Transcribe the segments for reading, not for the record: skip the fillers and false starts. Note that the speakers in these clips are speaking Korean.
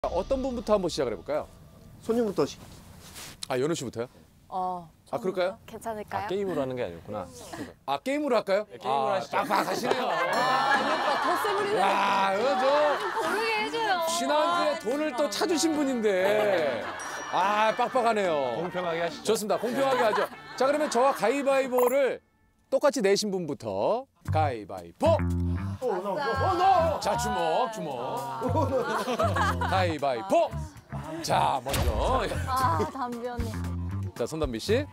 어떤 분부터 한번 시작을 해볼까요? 손님부터 아, 연우 씨부터요? 아, 그럴까요? 괜찮을까요? 게임으로 하는 게 아니었구나. 아, 게임으로 할까요? 네, 게임으로 하시죠. 빡빡하시네요. 오빠 더 세부리네. 야, 이거 모르게 해줘요. 지난주에 돈을 또 찾으신 분인데. 아, 빡빡하네요. 공평하게 하시죠. 좋습니다. 공평하게 하죠. 자, 그러면 저와 가위바위보를 똑같이 내신 분부터 가위바위보! 자, 주먹. 가위바위보! 자, 먼저. 아, 담비 언니. 자, 손담비 씨.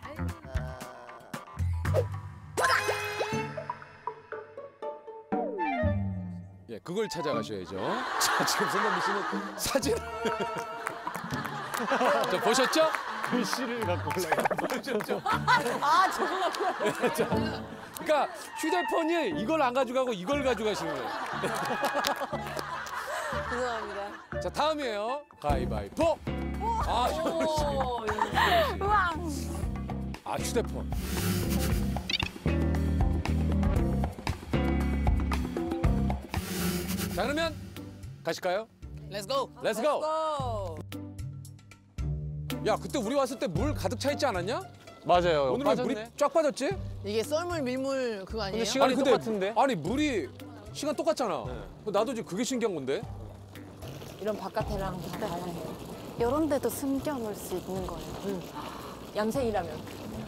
예, 그걸 찾아가셔야죠. 자, 지금 손담비 씨는 사진. 자, 보셨죠? 글씨를 갖고 올라가. 보셨죠? 아, 저거 갖고. 그러니까 휴대폰이 이걸 안 가져가고 이걸 가져가시는 거예요. 죄송합니다. 자, 다음이에요. 가위바위보. 아, 현우 씨. 우와. 아, 휴대폰. 자, 그러면 가실까요? Let's go. Let's go. 야, 그때 우리 왔을 때 물 가득 차 있지 않았냐? 맞아요. 오늘 왜 물이 쫙 빠졌지? 이게 썰물 밀물 그거 아니에요? 근데 시간이 근데, 똑같은데? 아니, 물이 시간 똑같잖아. 나도 지금 그게 신기한 건데. 이런 바깥에랑 다 달라요. 이런 데도 숨겨놓을 수 있는 거예요. 얌생이라면.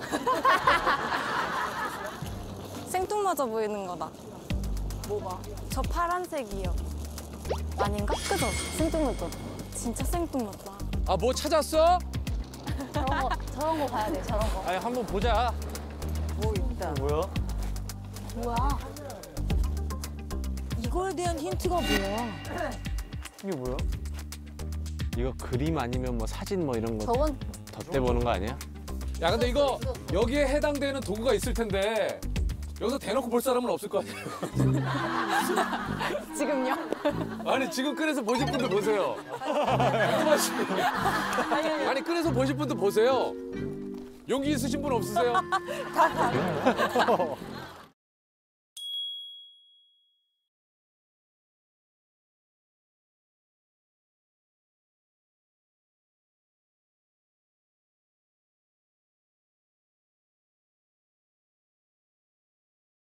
생뚱맞아 보이는 거다. 뭐가? 저 파란색이요. 아닌가? 그죠? 생뚱맞죠? 진짜 생뚱맞다. 아, 뭐 찾았어? 저런 거 봐야 돼, 저런 거. 아니 한번 보자. 뭐 있다. 뭐야? 뭐야? 이거에 대한 힌트가 뭐야? 이게 뭐야? 이거 그림 아니면 뭐 사진 뭐 이런 거 저건 덧대보는 거 아니야? 야, 근데 이거 여기에 해당되는 도구가 있을 텐데 여기서 대놓고 볼 사람은 없을 거 아니에요? 지금요? 아니, 지금 끈에서 보실 분들 보세요. 궁금하시네. 아니, 끈에서 보실 분들 보세요. 용기 있으신 분 없으세요?